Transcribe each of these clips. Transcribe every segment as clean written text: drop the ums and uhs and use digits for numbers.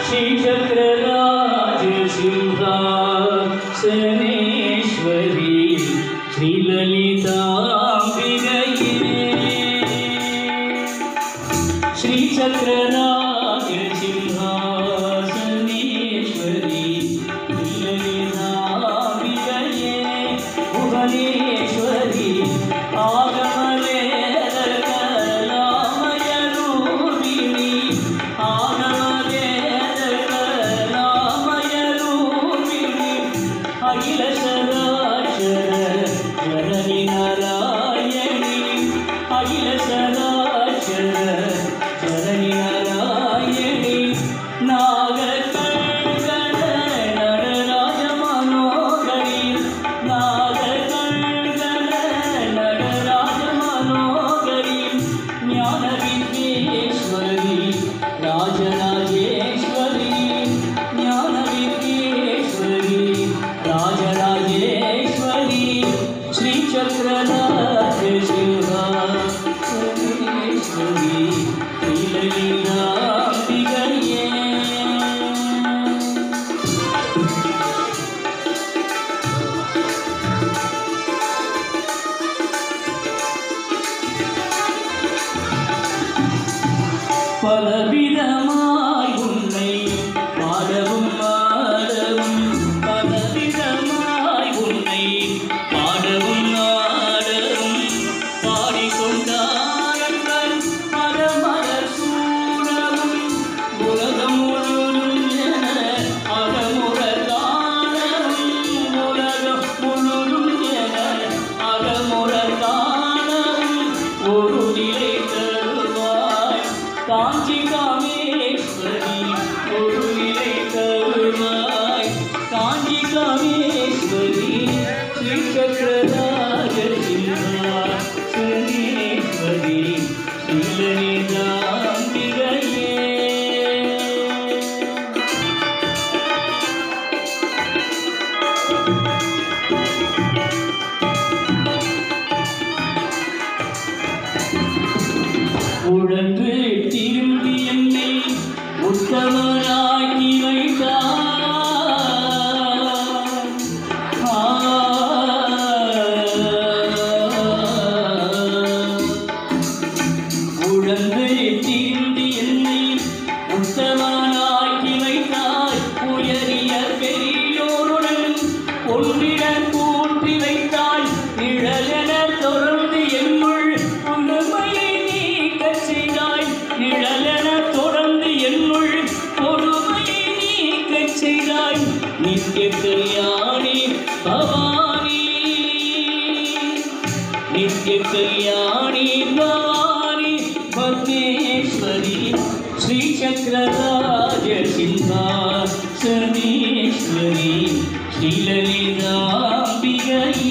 श्रीचक्रराज सिंहासनेश्वरी श्रीललिताम्बिकये श्रीचक्रराज सिंहासनेश्वरी श्रीललिताम्बिकये भुवनेश्वरी आगमने பலவிதமாய் உன்னை பாடவும் ஆடவும் பலவிதமாய் உன்னை பாடவும் ஆடவும் பாடிக்கொண்டார்கள் மரமலர் சூடவும் உலகம் முழுதும் என அகமுறல் காணவும் உலகம் முழுதும் என அகமுறல் காணவும் ஒரு நிலை தருவாய் காஞ்சி காமேஸ்வரி ஒரு நிலை தருவாய் காஞ்சி காமேஸ்வரி ஸ்ரீசக்கரராஜ சிம்ஹாசனேஸ்வரி ஸ்ரீலலிதாம்பிகையே உழன்று திரும்பி என்னை உத்தமராக்கி வைத்தார் உழன்று திரும்பி என்னை உத்தமராக்கி வைத்தார் உயரிய பெரியோருடன் ஒன்றிட கூட்டி வைத்தாள் நிழலென தொடர்ந்து என்னுள் உண்மையை நிழலென தொடர்ந்து என்னுள் பொறுமையை நீக்கச் செய்தாய் நித்ய கல்யாணி பவானி நித்ய கல்யாணி பவானி பத்மேஸ்வரி ஸ்ரீசக்கரராஜ சிம்ஹாசனேஸ்வரி ஸ்ரீலலிதாம்பிகையே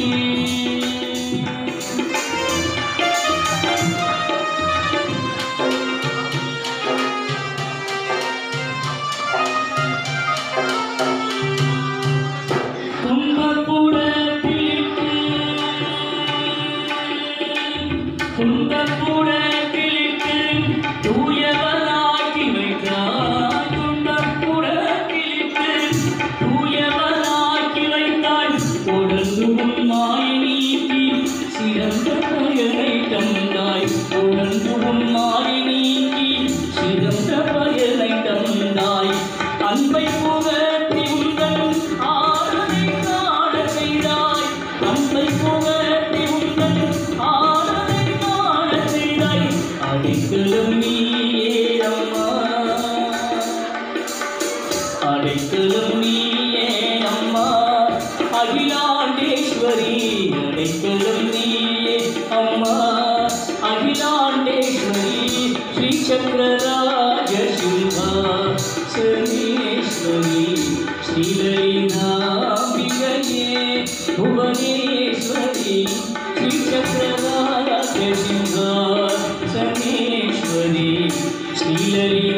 துன்பப்புறத்திலிட்டு தூயவனாக்கி வைத்தாய் துன்பப்புறத்திலிட்டு தூயவனாக்கி வைத்தாய் தொடர்ந்து உன் மாயை நீக்கி சிறந்த பயனை தந்தாய் தொடர்ந்து உன் மாயை நீக்கி சிறந்த பயனை தந்தாய் அன்பை புகழ்த்தி உங்கள் ஆளுமை காண செய்தாய் அன்பை புகழ்த்தி உங்கள் ஆளுமை காண செய்தாய் அடைக்கலும் நீயே அம்மா அடைக்கலும் நீயே அம்மா அகிலாண்டேஸ்வரி அடைக்கலும் நீயே அம்மா அகிலாண்டேஸ்வரி ஸ்ரீசக்கரராஜ சிம்ஹாசனேஸ்வரி ஸ்ரீலலிதாம்பிகையே भुवनेश्वरी श्रीचक्रराज सिंहासनेश्वरी श्रीललिताम्बिकये